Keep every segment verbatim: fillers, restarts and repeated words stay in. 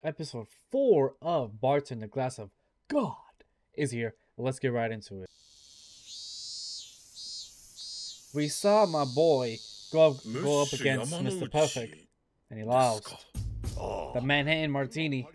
Episode four of Bartender Glass of God is here. Let's get right into it. We saw my boy go up, go up against Mister Perfect, and he lost. The Manhattan Martini.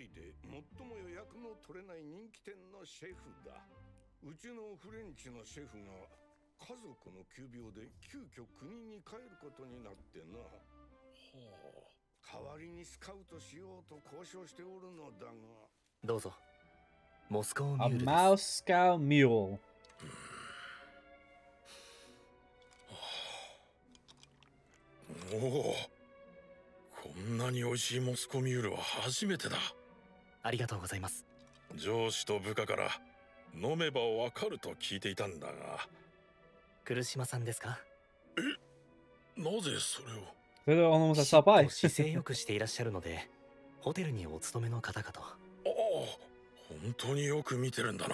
うちのフレンチのシェフが家族の急病で急遽国に帰ることになってな。はあ、代わりにスカウトしようと交渉しておるのだが。 どうぞ。モスコーミュ A ールです。 Moscow Mule. おお、こんなに美味しいモスコミュールは初めてだ。 ありがとうございます。 上司と部下から飲めばわかると聞いていたんだが。 来島さんですか？ え、なぜそれを。 それでalmost a しっと sabay. 姿勢よくしていらっしゃるので、ホテルにお勤めの方かと。 ああ、本当によく見てるんだな。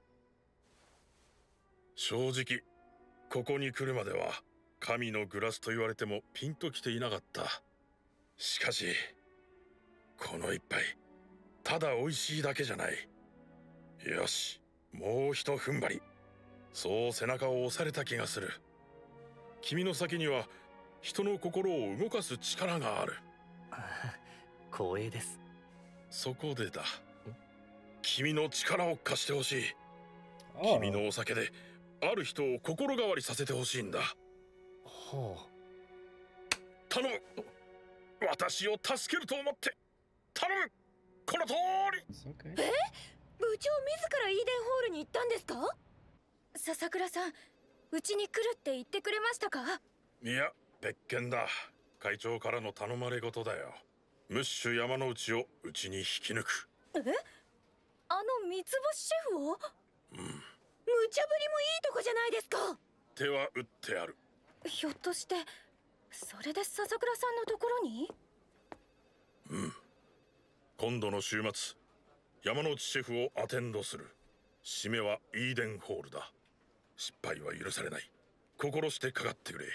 正直、ここに来るまでは神のグラスと言われてもピンときていなかった。しかし、この一杯、ただ美味しいだけじゃない。よし、もう一踏ん張り。そう背中を押された気がする。君の先には人の心を動かす力がある。 光栄です。 そこでだ。君の力を貸してほしい。 Oh. 君のお酒である人を心変わりさせてほしいんだ。 ほう。 頼む。私を助けると思って頼む。この通り。 It's okay. え、部長自らイーデンホールに行ったんですか？笹倉さん、うちに来るって言ってくれましたか？ いや、別件だ。会長からの頼まれ事だよ。ムッシュ山之内をうちに引き抜く。 え、あの三つ星シェフを？ うん。 無茶ぶりもいいとこじゃないですか。 手は打ってある。 ひょっとしてそれで笹倉さんのところに？ うん。今度の週末、山之内シェフをアテンドする。締めはイーデンホールだ。失敗は許されない。心してかかってくれ。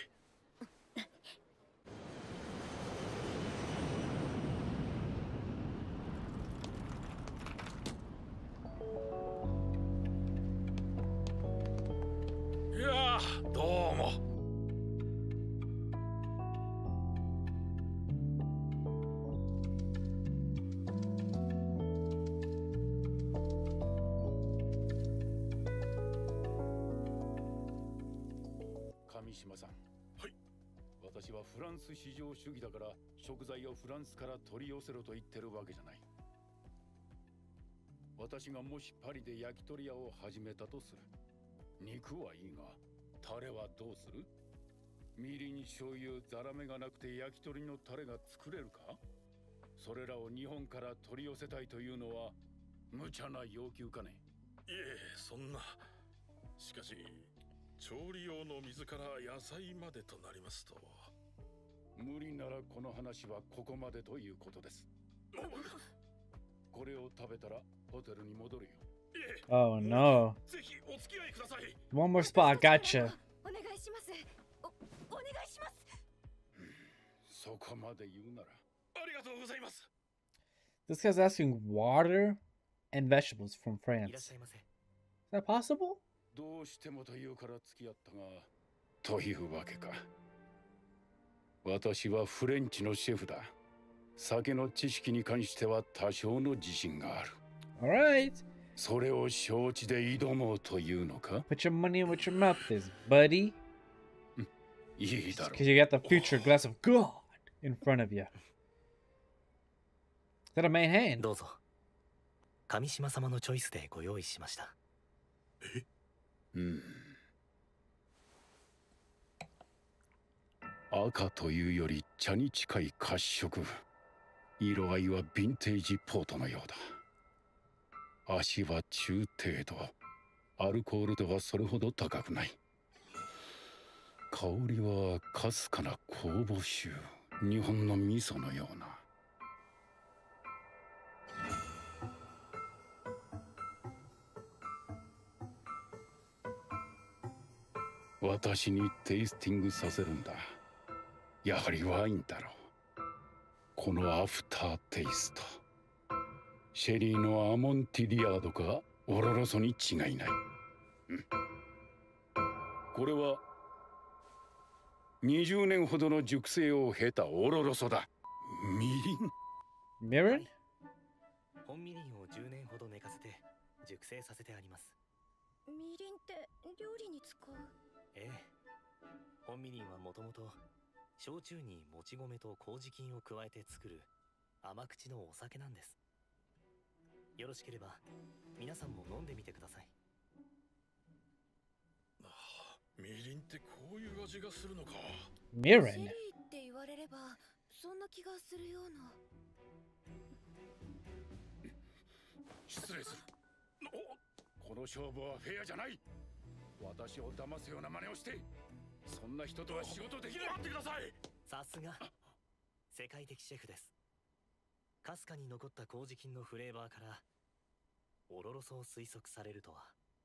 いやー、どうも。 上島さん。 はい。 私はフランス至上主義だから食材をフランスから取り寄せろと言ってるわけじゃない。私がもしパリで焼き鳥屋を始めたとする。肉はいいが、タレはどうする？みりん、醤油、ザラメがなくて焼き鳥のタレが作れるか？それらを日本から取り寄せたいというのは無茶な要求かね？ いえ、そんな。しかし、調理用の水から野菜までとなりますと。 無理ならこの話はここまでということです。これを食べたらホテルに戻るよ。 Oh no. ぜひお付き合いください。 One more spot. I gotcha. お願いします。お、お願いします。 そこまで言うなら。 ありがとうございます。 This guy's asking water and vegetables from いらっ France. しゃいませ。 Is that possible? どうしてもというから付き合ったが、というわけか。私はフレンチのシェフだ。酒の知識に関しては多少の自信がある。 Alright. それを承知で挑もうというのか？ Put your money in what your mouth is, buddy. いいだろう。 Because you got the future glass of God in front of you. Is that a main hand? どうぞ。上島様のチョイスでご用意しました。 うん。赤というより茶に近い褐色。色合いはヴィンテージポートのようだ。味は中程度。アルコール度はそれほど高くない。香りはかすかな酵母臭。日本の味噌のような。私にテイスティングさせるんだ。やはりワインだろう。このアフターテイスト。 シェリーのアモンティリアードかオロロソに違いない。うん、これはにじゅうねんほどの熟成を経たオロロソだ。みりん。 ミリン？ 本みりんをじゅうねんほど寝かせて熟成させてあります。 みりんって料理に使う？ ええ。本みりんはもともと焼酎にもち米と麹菌を加えて作る甘口のお酒なんです。よろしければ皆さんも飲んでみてください。 ああ、みりんってこういう味がするのか。 ミリン。 シェリーって言われればそんな気がするような。 失礼する。 この勝負はフェアじゃない。私を騙すような真似をしてそんな人とは仕事できない。 待ってください。 さすが世界的シェフです。かすかに残った麹菌のフレーバーからオロロソを推測されるとは。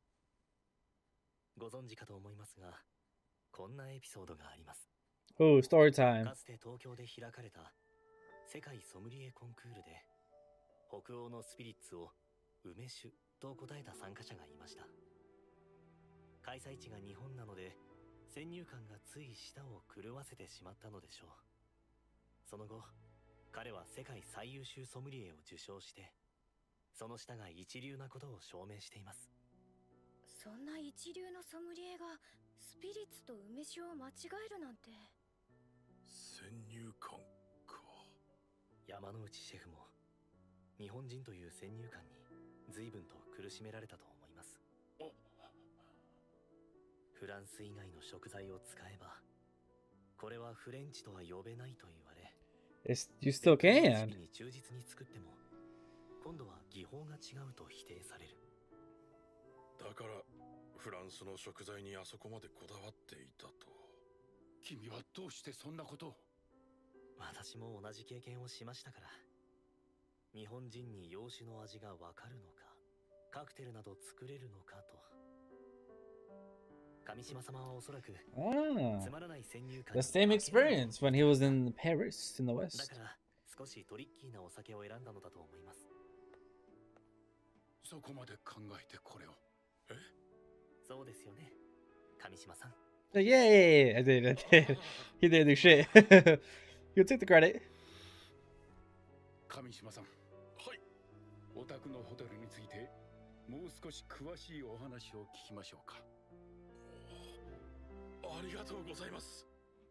ご存知かと思いますが、こんなエピソードがあります。 Oh, story time. かつて東京で開かれた世界ソムリエコンクールで北欧のスピリッツを梅酒と答えた参加者がいました。開催地が日本なので先入観がつい舌を狂わせてしまったのでしょう。その後彼は世界最優秀ソムリエを受賞してその舌が一流なことを証明しています。 そんな一流のソムリエがスピリッツと梅酒を間違えるなんて。 先入観か。 山之内シェフも日本人という先入観に随分と苦しめられたと思います。フランス以外の食材を使えばこれはフレンチとは呼べないと言われ、 It's, you still レ can. シピに忠実に作っても今度は技法が違うと否定される。 だからフランスの食材にあそこまでこだわっていたと。 君はどうしてそんなことを。 私も同じ経験をしましたから。日本人に洋酒の味がわかるのか、カクテルなど作れるのかと。上島様はおそらく Ah, つまらない先入観 the に same 負けない experience when he was in Paris in the だ West. から少しトリッキーなお酒を選んだのだと思います。 そこまで考えてこれを。 え？ そうですよね、上島さん。 Yay! I did, I did. He didn't do shit. You took the credit. 上島さん、 はい。 お宅のホテルについてもう少し詳しいお話を聞きましょうか。 ありがとうございます。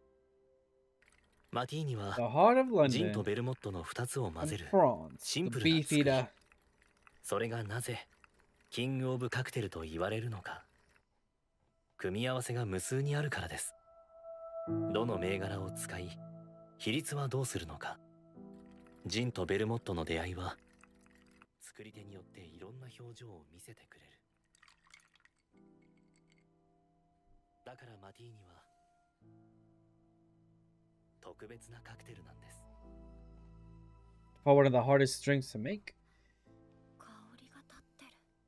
マティーニは The heart of ジンと London ベルモットのふたつを混 and ぜる prawns. シン The プルな beef 作り。 eater. それがなぜキングオブカクテルと言われるのか。組み合わせが無数にあるからです。どの銘柄を使い比率はどうするのか。ジンとベルモットの出会いは作り手によっていろんな表情を見せてくれる。だからマティーニは特別なカクテルなんです。 Probably one of the hardest drinks to make. 香りが立ってる。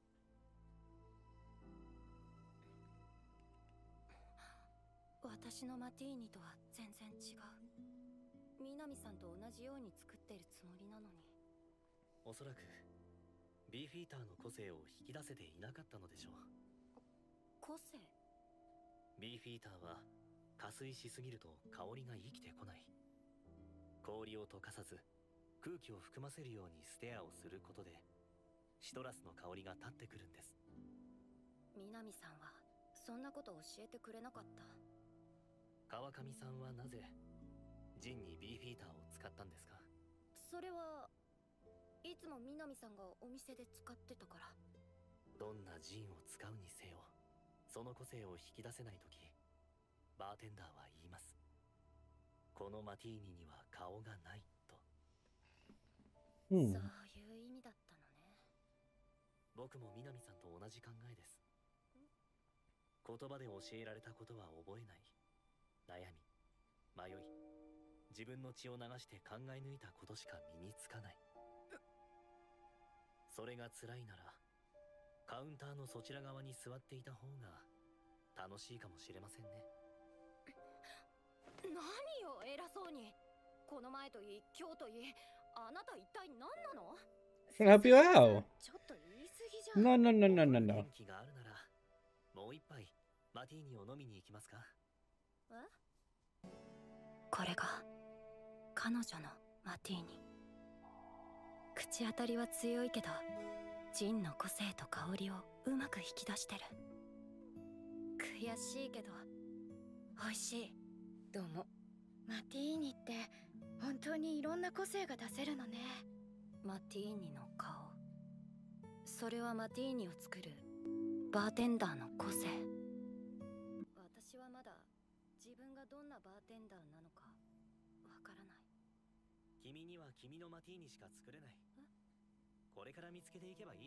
私のマティーニとは全然違う。南さんと同じように作ってるつもりなのに。 おそらくビーフィーターの個性を引き出せていなかったのでしょう。 個性？ ビーフィーターは加水しすぎると香りが生きてこない。氷を溶かさず空気を含ませるようにステアをすることでシトラスの香りが立ってくるんです。 南さんはそんなこと教えてくれなかった。 川上さんはなぜジンにビーフィーターを使ったんですか？ それはいつも南さんがお店で使ってたから。 どんなジンを使うにせよその個性を引き出せないときバーテンダーは言います。このマティーニには顔がないと。 Hmm. そういう意味だったのね。 僕も南さんと同じ考えです。言葉で教えられたことは覚えない。悩み、迷い、自分の血を流して考え抜いたことしか身につかない。それが辛いならカウンターのそちら側に座っていた方が楽しいかもしれませんね。 何よ偉そうに。この前といい今日といい、あなた一体何なの？ Can I help you out? ちょっと言い過ぎじゃん。 No, no, no, no, no, no. 元気があるならもう一杯マティーニを飲みに行きますか？ え？これが彼女のマティーニ。口当たりは強いけどジンの個性と香りをうまく引き出してる。悔しいけど美味しい。どうも。マティーニって本当にいろんな個性が出せるのね。マティーニの顔、それはマティーニを作るバーテンダーの個性。私はまだ自分がどんなバーテンダーなのかわからない。 君には君のマティーニしか作れない。これから見つけていけばいい。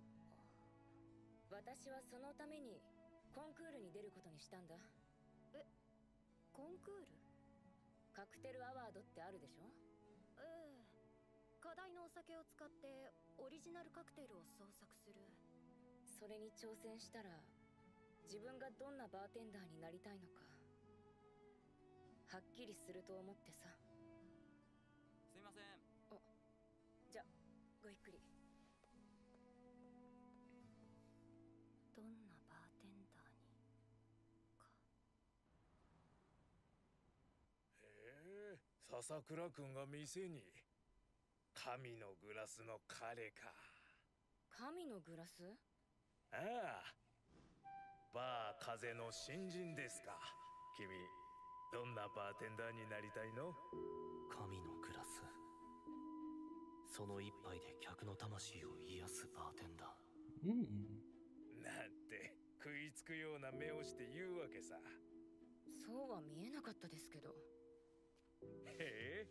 私はそのためにコンクールに出ることにしたんだ。え、コンクール？カクテルアワードってあるでしょ？ええ。課題のお酒を使ってオリジナルカクテルを創作する。それに挑戦したら自分がどんなバーテンダーになりたいのかはっきりすると思ってさ。 すいません。 あ、じゃごゆっくり。どんなバーテンダーにか。 へえ、笹倉くんが店に。神のグラスの彼か。 神のグラス？ ああ、バー風の新人ですか。君どんなバーテンダーになりたいの？ 神のグラス、その一杯で客の魂を癒すバーテンダー。 Mm. なんて食いつくような目をして言うわけさ。 そうは見えなかったですけど。 へえ。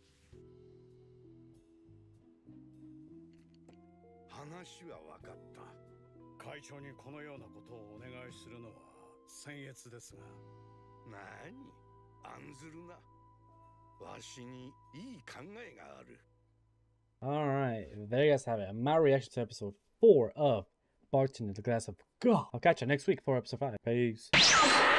話は分かった。会長にこのようなことをお願いするのは僭越ですが。何？案ずるな。わしにいい考えがある。 Alright, there you guys have it. My reaction to episode four of Bartender the Glass of God. I'll catch you next week for episode five. Peace.